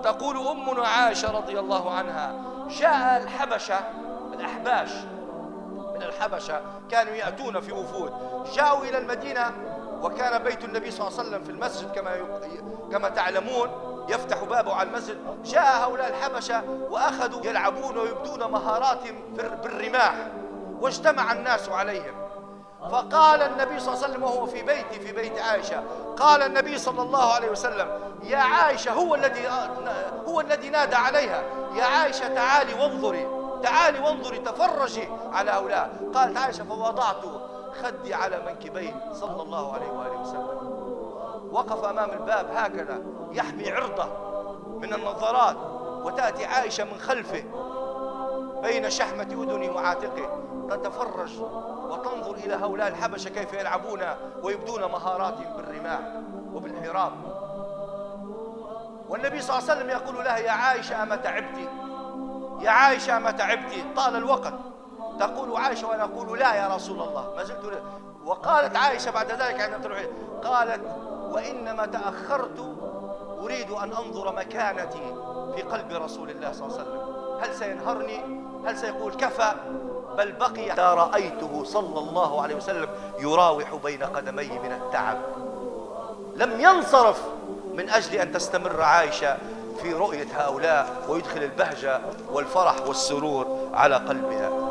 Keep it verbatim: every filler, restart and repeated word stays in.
تقول أمنا عائشة رضي الله عنها: جاء الحبشة، الأحباش من الحبشة كانوا يأتون في وفود، جاءوا إلى المدينة، وكان بيت النبي صلى الله عليه وسلم في المسجد كما كما تعلمون، يفتح بابه على المسجد. جاء هؤلاء الحبشة وأخذوا يلعبون ويبدون مهاراتهم بالرماح، واجتمع الناس عليهم. فقال النبي صلى الله عليه وسلم وهو في بيتي في بيت عائشة، قال النبي صلى الله عليه وسلم: يا عائشة، هو الذي هو الذي نادى عليها: يا عائشة تعالي وانظري، تعالي وانظري، تفرجي على هؤلاء. قالت عائشة: فوضعت خدي على منكبيه صلى الله عليه وآله وسلم. وقف أمام الباب هكذا يحمي عرضه من النظرات، وتأتي عائشة من خلفه بين شحمة أذنه وعاتقه تتفرج وتنظر إلى هؤلاء الحبشة كيف يلعبون ويبدون مهاراتهم بالرماح وبالحراب. والنبي صلى الله عليه وسلم يقول لها: يا عائشة أما تعبتي؟ يا عائشة أما تعبتي؟ طال الوقت. تقول عائشة وأنا أقول: لا يا رسول الله، ما زلت لا. وقالت عائشة بعد ذلك عندما تروح، قالت: وإنما تأخرت أريد أن أنظر مكانتي في قلب رسول الله صلى الله عليه وسلم، هل سينهرني؟ هل سيقول كفى؟ بل بقي حتى رأيته صلى الله عليه وسلم يراوح بين قدميه من التعب. لم ينصرف من أجل أن تستمر عائشة في رؤية هؤلاء ويدخل البهجة والفرح والسرور على قلبها.